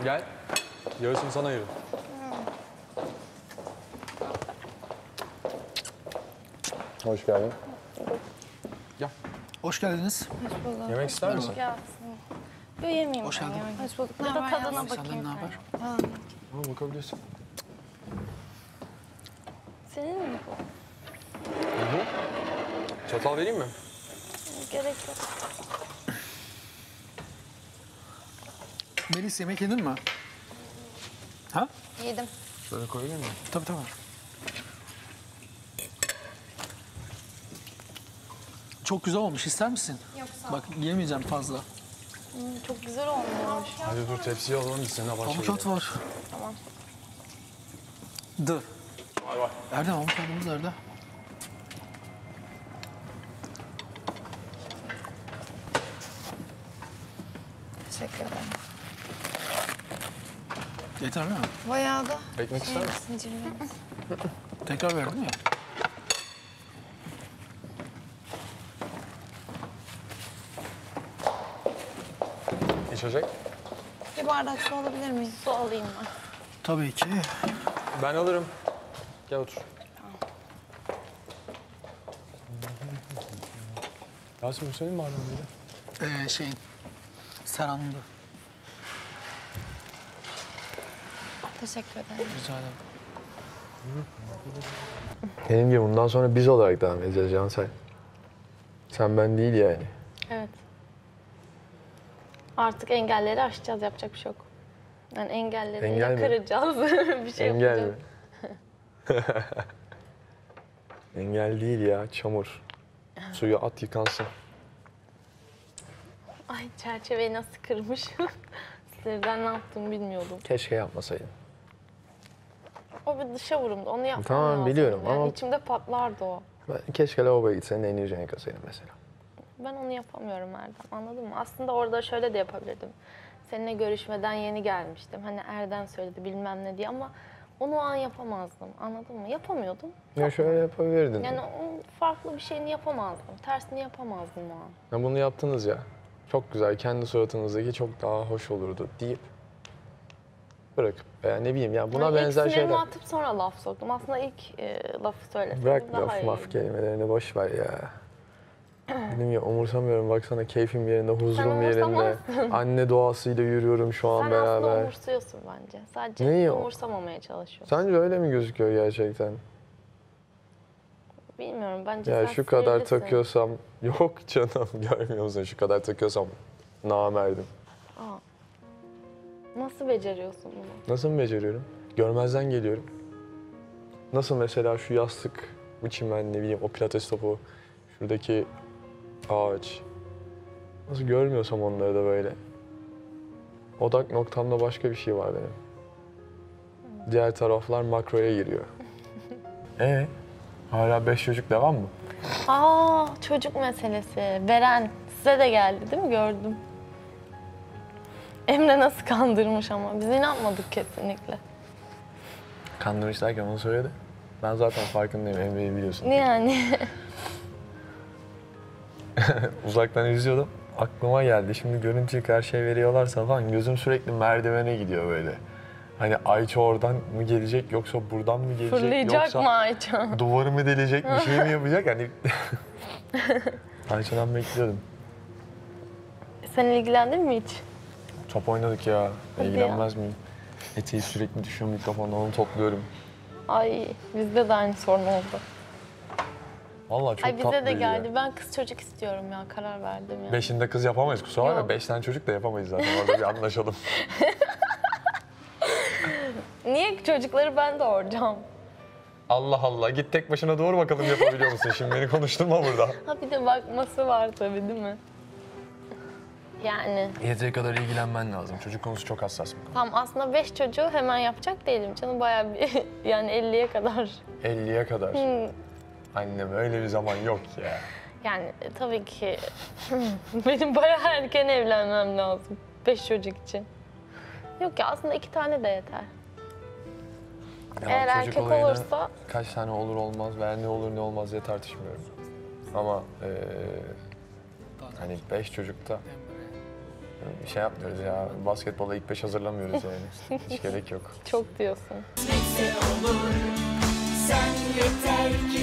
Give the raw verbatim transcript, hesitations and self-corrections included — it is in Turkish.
Gel. Yarısını sana ayırın. Hoş geldin. Gel. Hoş geldiniz. Hoş bulduk. Yemek ister misin? Gelsin. Yo yemeyeyim Hoş ben geldin. ya. Hoş bulduk. Ya da tadına bakayım. Senden ne haber? Ha. Ama bakabilirsin. Senin mi bu? Hı hı. Çatal vereyim mi? Gerek yok. Melis yemek yedin mi? Ha? Yedim. Şöyle koyayım mı? Tabii tabii. Çok güzel olmuş. İster misin? Yok sağ ol. Bak yemeyeceğim fazla. Hmm, çok güzel olmuş. Hadi dur tepsiye alalım biz seninle başlayalım. Avukat var. Tamam. Dı. Var var. Erdem avukatımız nerede? Teşekkür ederim. Yeter mi? Bayağı da Ekmek ister misin? zincirli. Tekrar verdim ya. İçecek? Bir bardak su alabilir miyiz? Su alayım ben. Tabii ki. Ben alırım. Gel otur. Yasemin senin mi hala Ee, şeyin. Serhan'ın da. Teşekkür ederim. Rica ederim. Benim gibi bundan sonra biz olarak devam edeceğiz Cansel. Sen ben değil yani. Evet. Artık engelleri aşacağız. Yapacak bir şey yok. Yani engelleri Engel ya mi? kıracağız. bir şey Engel mi? yapacağız. Engel değil ya, çamur. Suya at yıkansın. Ay çerçeveyi nasıl kırmışım. Sizlerden ne yaptığımı bilmiyordum. Keşke yapmasaydın. O bir dışa vurumdu. Onu yapmam Tamam, lazım. biliyorum Yani ama- içimde patlardı o. Ben keşke lavaboya gitsen elini yüzünü yıkasaydın mesela. Ben onu yapamıyorum Erdem. Anladın mı? Aslında orada şöyle de yapabilirdim. Seninle görüşmeden yeni gelmiştim. Hani Erdem söyledi bilmem ne diye ama onu o an yapamazdım. Anladın mı? Yapamıyordum. Ya şöyle yapabilirdin. Yani onun farklı bir şeyini yapamazdım. Tersini yapamazdım o an. Ya bunu yaptınız ya. Çok güzel, kendi suratınızdaki çok daha hoş olurdu deyip bırakıp veya ne bileyim ya buna Yani benzer ilk sinirimi şeyler. atıp sonra laf soktum. Aslında ilk e, lafı söyleseydim Bırak daha laf iyi. maf kelimelerini boş ver ya. Dedim ya umursamıyorum baksana keyfim yerinde, huzurum yerinde. umursamazsın. Anne doğasıyla yürüyorum şu an Sen beraber. aslında umursuyorsun bence. Sadece Neyi o? umursamamaya çalışıyorsun. Sence öyle mi gözüküyor gerçekten? Bilmiyorum bence Ya sen şu kadar sinirlisin. takıyorsam, yok canım görmüyor musun şu kadar takıyorsam namerdim. Aa. Nasıl beceriyorsun bunu? Nasıl mı beceriyorum? Görmezden geliyorum. Nasıl mesela şu yastık, bu çimen, ne bileyim o pilates topu, şuradaki ağaç. Nasıl görmüyorsam onları da böyle. Odak noktamda başka bir şey var benim. Diğer taraflar makroya giriyor. Ee, hala beş çocuk devam mı? Aa, çocuk meselesi. Beren size de geldi değil mi? Gördüm. Emre nasıl kandırmış ama. Biz inanmadık kesinlikle. Kandırmış derken onu söyledi. Ben zaten farkındayım, Emre'yi biliyorsun. Yani. Uzaktan izliyordum. Aklıma geldi. Şimdi görüntüyü karşıya veriyorlarsa falan gözüm sürekli merdivene gidiyor böyle. Hani Ayça oradan mı gelecek yoksa buradan mı gelecek Fırlayacak yoksa mı Ayça? duvarı mı delecek bir şey mi yapacak? Hani Ayça'dan bekliyordum. Seni ilgilendirir mi hiç? Top oynadık ya. Hadi İlgilenmez miyim? Eteği sürekli düşüyor mikrofonla onu topluyorum. Ay bizde de aynı sorun oldu. Vallahi çok Ay bize de tatlıydı geldi. ya. Ben kız çocuk istiyorum ya. Karar verdim ya. Beşinde kız yapamayız kusura bakma. Yok. Beşten çocuk da yapamayız zaten. Orada bir anlaşalım. Niye çocukları ben doğuracağım? Allah Allah. Git tek başına doğru bakalım yapabiliyor musun? Şimdi beni konuşturma burada. Ha bir de bakması var tabii değil mi? Yani Yeteri kadar ilgilenmen lazım. Çocuk konusu çok hassas bir konu. tam aslında beş çocuğu hemen yapacak değilim canım. Bayağı bir yani elliye kadar. elliye kadar. Hmm, Annem öyle bir zaman yok ya. Yani e, tabii ki benim bayağı erken evlenmem lazım. Beş çocuk için. Yok ya aslında iki tane de yeter. Ya Eğer çocuk erkek olayına olursa kaç tane olur olmaz veya ne olur ne olmaz diye tartışmıyorum. Ama eee hani beş çocukta Bir şey yapmıyoruz ya. Basketbola ilk beş hazırlamıyoruz yani. Hiç gerek yok. Çok diyorsun. Sen yeter ki